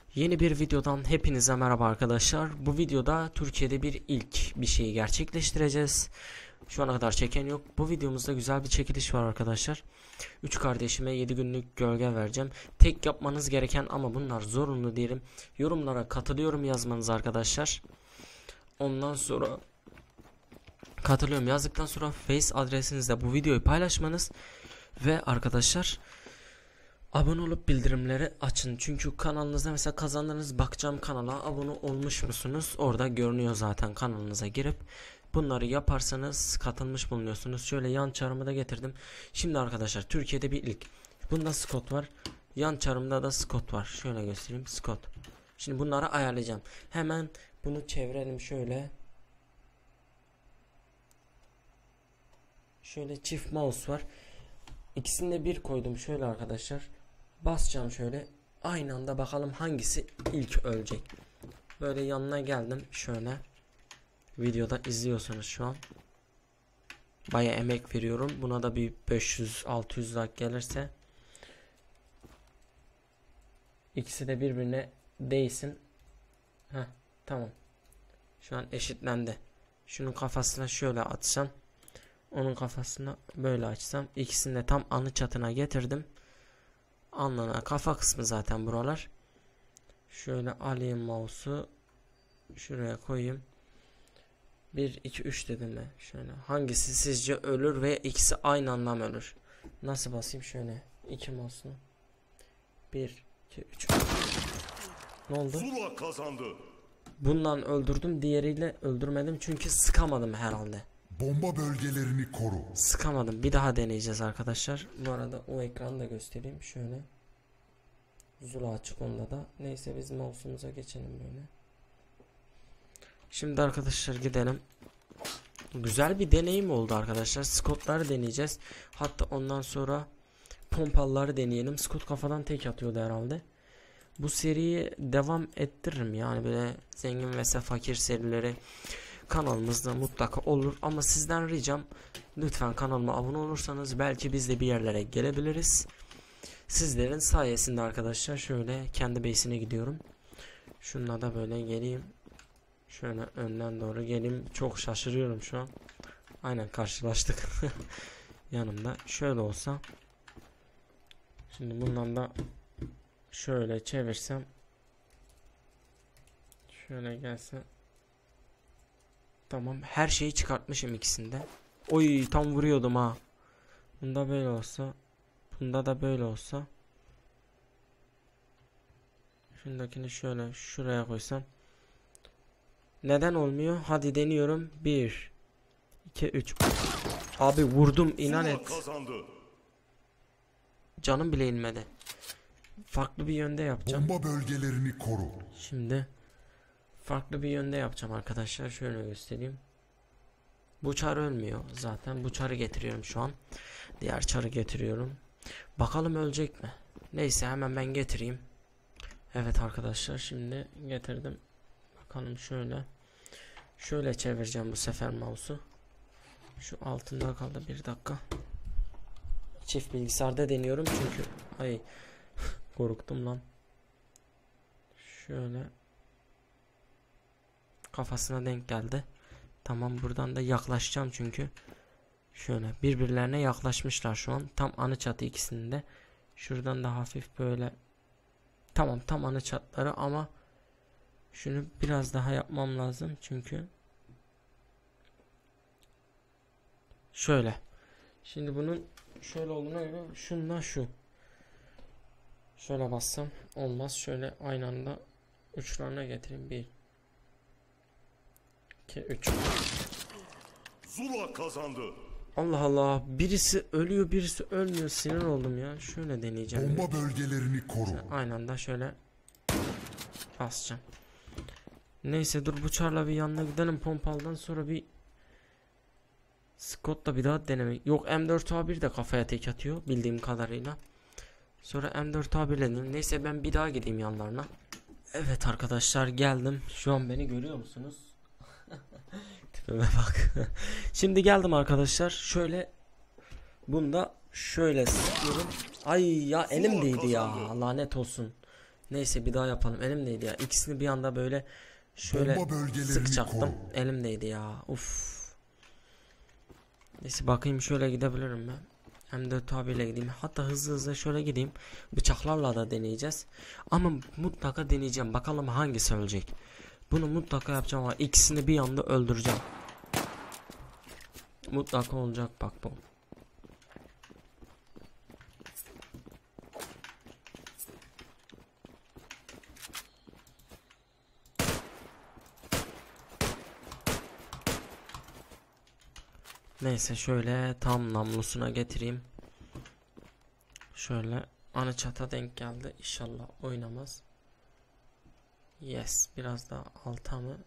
Yeni bir videodan hepinize merhaba arkadaşlar. Bu videoda Türkiye'de bir şeyi gerçekleştireceğiz. Şu ana kadar çeken yok. Bu videomuzda güzel bir çekiliş var arkadaşlar. 3 kardeşime 7 günlük gölge vereceğim. Tek yapmanız gereken ama bunlar zorunlu diyelim. Yorumlara katılıyorum yazmanız arkadaşlar. Ondan sonra katılıyorum yazdıktan sonra Face adresinizde bu videoyu paylaşmanız ve arkadaşlar abone olup bildirimleri açın. Çünkü kanalınızda mesela kazandığınız bakacağım kanala abone olmuş musunuz? Orada görünüyor zaten, kanalınıza girip bunları yaparsanız katılmış bulunuyorsunuz. Şöyle yan çarımı da getirdim. Şimdi arkadaşlar Türkiye'de bir ilk. Bunda Scott var. Yan çarımda da Scott var. Şöyle göstereyim, Scott. Şimdi bunları ayarlayacağım. Hemen bunu çevirelim şöyle. Şöyle çift mouse var. İkisini de bir koydum şöyle arkadaşlar. Basacağım şöyle. Aynı anda bakalım hangisi ilk ölecek. Böyle yanına geldim şöyle. Videoda izliyorsunuz şu an. Baya emek veriyorum. Buna da bir 500-600 like gelirse. İkisi de birbirine değsin. Heh, tamam. Şu an eşitlendi. Şunun kafasına şöyle atsam. Onun kafasına böyle açsam. İkisini de tam anı çatına getirdim. Alnına kafa kısmı zaten buralar. Şöyle alayım mouse'u. Şuraya koyayım. 1, 2, 3 dedim ben. Şöyle. Hangisi sizce ölür ve ikisi aynı anda mı ölür? Nasıl basayım şöyle. 2 mouse'u. 1, 2, 3. Ne oldu? Zula kazandı. Bundan öldürdüm. Diğeriyle öldürmedim. Çünkü sıkamadım herhalde. Bomba bölgelerini koru. Sıkamadım. Bir daha deneyeceğiz arkadaşlar. Bu arada o ekranı da göstereyim. Şöyle. Zula açık onda da. Neyse biz mouse'umuza geçelim böyle. Şimdi arkadaşlar gidelim. Güzel bir deneyim oldu arkadaşlar. Scott'ları deneyeceğiz. Hatta ondan sonra pompalıları deneyelim. Scott kafadan tek atıyordu herhalde. Bu seriyi devam ettiririm. Yani böyle zengin ve fakir serileri kanalımızda mutlaka olur. Ama sizden ricam lütfen kanalıma abone olursanız belki biz de bir yerlere gelebiliriz. Sizlerin sayesinde arkadaşlar. Şöyle kendi base'ine gidiyorum. Şununla da böyle geleyim. Şöyle önden doğru geleyim. Çok şaşırıyorum şu an. Aynen karşılaştık. Yanımda. Şöyle olsa. Şimdi bundan da şöyle çevirsem. Şöyle gelse. Tamam. Her şeyi çıkartmışım ikisinde. Oy tam vuruyordum ha. Bunda böyle olsa. Bunda da böyle olsa. Şundakini şöyle şuraya koysam. Neden olmuyor? Hadi deniyorum. 1 2 3. Abi vurdum, inan et. Canım bile inmedi. Farklı bir yönde yapacağım. Bomba bölgelerini koru. Şimdi farklı bir yönde yapacağım arkadaşlar. Şöyle göstereyim. Bu çar ölmüyor. Zaten bu çarı getiriyorum şu an. Diğer çarı getiriyorum. Bakalım ölecek mi? Neyse hemen ben getireyim. Evet arkadaşlar şimdi getirdim. Bakalım şöyle. Şöyle çevireceğim bu sefer mouse'u. Şu altında kaldı, bir dakika. Çift bilgisayarda deniyorum çünkü. Ay korktum lan. Şöyle. Kafasına denk geldi. Tamam, buradan da yaklaşacağım çünkü. Şöyle birbirlerine yaklaşmışlar şu an. Tam anı çatı ikisinin de. Şuradan da hafif böyle. Tamam, tam anı çatları ama şunu biraz daha yapmam lazım çünkü. Şöyle. Şimdi bunun şöyle olduğuna göre şundan şu. Şöyle bassam olmaz. Şöyle aynı anda uçlarına getireyim. 1 2 3. Zula kazandı. Allah Allah. Birisi ölüyor, birisi ölmüyor. Sinir oldum ya. Şöyle deneyeceğim. Bomba bölgelerini koru. Aynı anda şöyle basacağım. Neyse dur, bu çarla bir yanına gidelim. Pompalıdan sonra bir Scott'la bir daha denemek. Yok, M4A1 de kafaya tek atıyor bildiğim kadarıyla. Sonra M4A1 dedim. Neyse ben bir daha gideyim yanlarına. Evet arkadaşlar geldim. Şu an beni görüyor musunuz? Tipime bak. Şimdi geldim arkadaşlar. Şöyle bunda şöyle sıkıyorum. Ay ya, elim değdi ya. Lanet olsun. Neyse bir daha yapalım. Elimdeydi ya. İkisini bir anda böyle şöyle Bomba bölgelerini sıkacaktım. koru. Elimdeydi ya. Uf. Neyse bakayım şöyle gidebilirim ben. M4 abiyle gideyim. Hatta hızlı şöyle gideyim. Bıçaklarla da deneyeceğiz. Ama mutlaka deneyeceğim. Bakalım hangisi ölecek. Bunu mutlaka yapacağım ama ikisini bir anda öldüreceğim. Mutlaka olacak bak bu. Neyse şöyle tam namlusuna getireyim. Şöyle ana çata denk geldi. İnşallah oynamaz. Yes, biraz daha alta mı?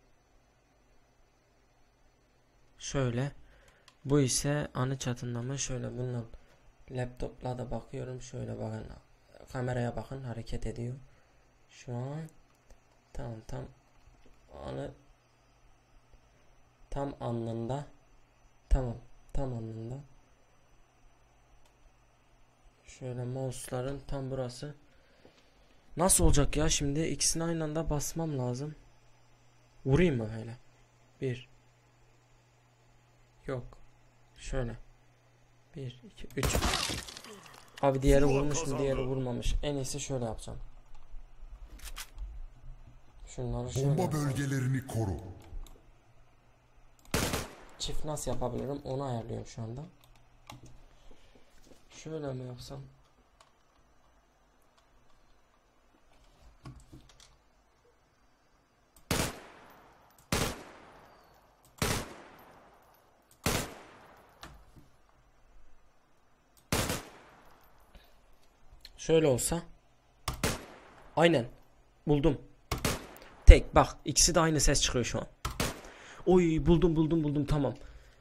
Şöyle. Bu ise ana çatında mı? Şöyle bundan laptopla da bakıyorum. Şöyle bakın. Kameraya bakın, hareket ediyor. Şu an tam anı tam alnında. Tamam, tam alnında. Şöyle mouse'ların tam burası. Nasıl olacak ya şimdi? İkisini aynı anda basmam lazım. Vurayım mı öyle? Bir. Yok. Şöyle. 1, 2, 3. Abi diğeri vurmuş mu? Diğeri vurmamış. En iyisi şöyle yapacağım. Şunları şöyle Bomba yapacağım. bölgelerini koru. Çift nasıl yapabilirim? Onu ayarlıyorum şu anda. Şöyle mi yapsam? Şöyle olsa. Aynen. Buldum. Tek bak. İkisi de aynı ses çıkıyor şu an. Oy buldum tamam.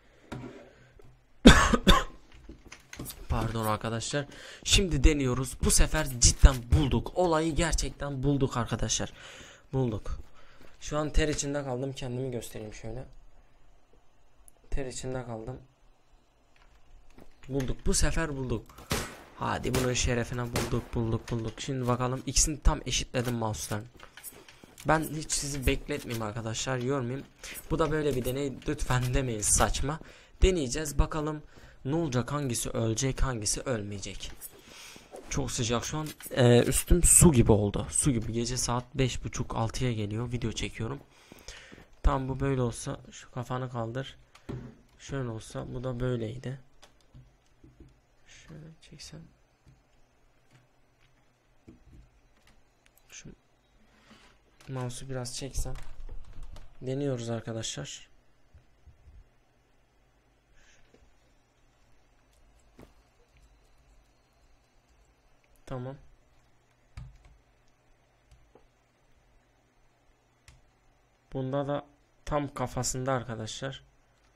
Pardon arkadaşlar. Şimdi deniyoruz. Bu sefer cidden bulduk. Olayı gerçekten bulduk arkadaşlar. Bulduk. Şu an ter içinde kaldım. Kendimi göstereyim şöyle. Ter içinde kaldım. Bulduk. Bu sefer bulduk. Hadi bunun şerefine bulduk. Şimdi bakalım. İkisini tam eşitledim mouse'ların. Ben hiç sizi bekletmeyeyim arkadaşlar. Yormayayım. Bu da böyle bir deney. Lütfen demeyin saçma. Deneyeceğiz. Bakalım ne olacak? Hangisi ölecek? Hangisi ölmeyecek? Çok sıcak şu an. Üstüm su gibi oldu. Su gibi. Gece saat 5:30-6'ya geliyor. Video çekiyorum. Tam bu böyle olsa. Şu kafanı kaldır. Şöyle olsa. Bu da böyleydi. Şöyle çeksem. Şu mouse'u biraz çeksem. Deniyoruz arkadaşlar. Tamam. Bunda da tam kafasında arkadaşlar.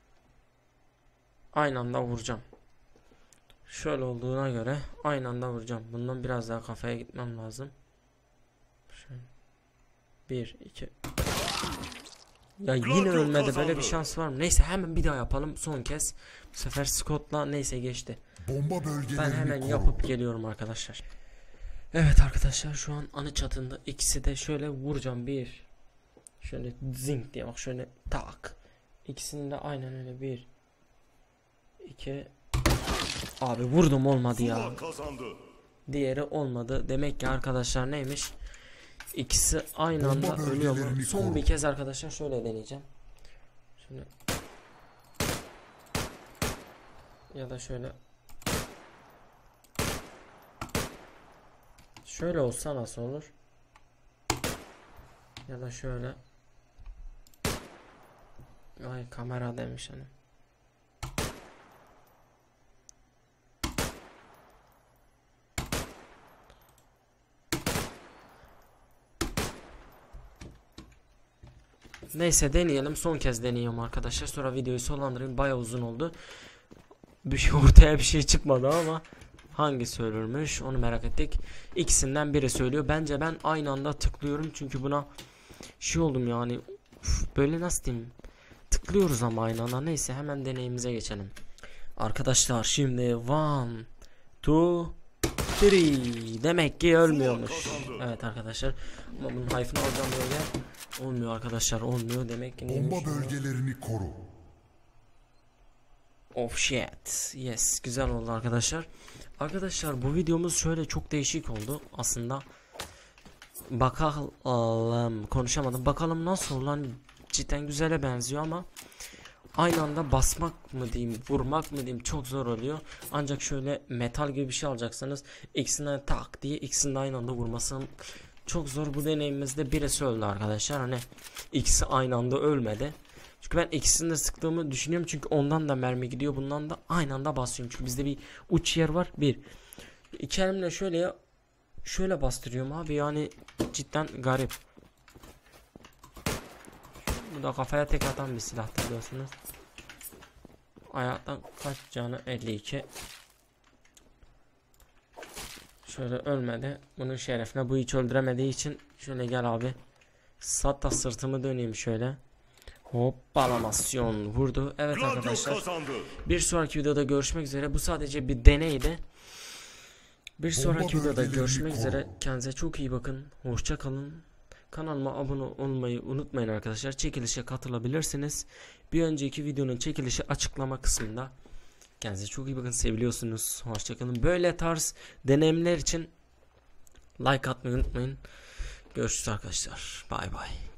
Aynı anda vuracağım. Şöyle olduğuna göre aynı anda vuracağım. Bundan biraz daha kafaya gitmem lazım. Şöyle. 1, 2. Ya yine ölmedi. Böyle bir şans var mı? Neyse hemen bir daha yapalım. Son kez. Bu sefer Scott'la neyse geçti. Bomba bölgelerini Ben hemen koru. yapıp geliyorum arkadaşlar. Evet arkadaşlar şu an anı çatında ikisi de şöyle vuracağım. Bir. Şöyle zing diye bak şöyle tak. İkisini de aynen öyle 1 2. Abi vurdum olmadı ya. Zula kazandı. Diğeri olmadı. Demek ki arkadaşlar neymiş? İkisi aynı Bomba anda ölüyor mu? bölgelerini Son koru. bir kez arkadaşlar şöyle deneyeceğim. Şöyle. Ya da şöyle. Şöyle olsa nasıl olur? Ya da şöyle. Ay kamera demiş hani. Neyse deneyelim. Son kez deneyeyim arkadaşlar. Sonra videoyu sonlandırayım. Bayağı uzun oldu. Bir şey ortaya bir şey çıkmadı ama hangisi ölürmüş onu merak ettik. İkisinden biri söylüyor. Bence ben aynı anda tıklıyorum. Çünkü buna şey oldum yani. Böyle nasıl diyeyim? Tıklıyoruz ama aynı anda. Neyse hemen deneyimize geçelim. Arkadaşlar şimdi 1 2 Victory. Demek ki ölmüyormuş. kazandı. Evet arkadaşlar. Ama bunun hype'ını alacağım böyle. Olmuyor arkadaşlar, olmuyor. Demek ki neymiş? Bomba bölgelerini koru. Of shit. Yes, güzel oldu arkadaşlar. Arkadaşlar bu videomuz şöyle çok değişik oldu aslında. Bakalım, konuşamadım. Bakalım nasıl olan, cidden güzele benziyor ama aynı anda basmak mı diyeyim, vurmak mı diyeyim, çok zor oluyor. Ancak şöyle metal gibi bir şey alacaksanız ikisinden tak diye ikisini de aynı anda vurması çok zor. Bu deneyimimizde birisi öldü arkadaşlar. Hani ikisi aynı anda ölmedi. Çünkü ben ikisini de sıktığımı düşünüyorum. Çünkü ondan da mermi gidiyor, bundan da aynı anda basıyorum. Çünkü bizde bir uç yer var. Bir. İki elimle şöyle bastırıyorum abi, yani cidden garip. Bu da kafaya tek atan bir silah biliyorsunuz. Ayaktan kaç canı? 52. Şöyle ölmedi. Bunun şerefine, bu hiç öldüremediği için şöyle gel abi. Hatta sırtımı döneyim şöyle. Hoppalamasyon vurdu. Evet Gladio arkadaşlar. kazandı. Bir sonraki videoda görüşmek üzere. Bu sadece bir deneydi. Bir sonraki videoda görüşmek üzere. Kendinize çok iyi bakın. Hoşça kalın. Kanalıma abone olmayı unutmayın arkadaşlar. Çekilişe katılabilirsiniz. Bir önceki videonun çekilişi açıklama kısmında. Kendinize çok iyi bakın. Seviliyorsunuz. Hoşça kalın. Böyle tarz deneyimler için like atmayı unutmayın. Görüşürüz arkadaşlar. Bay bay.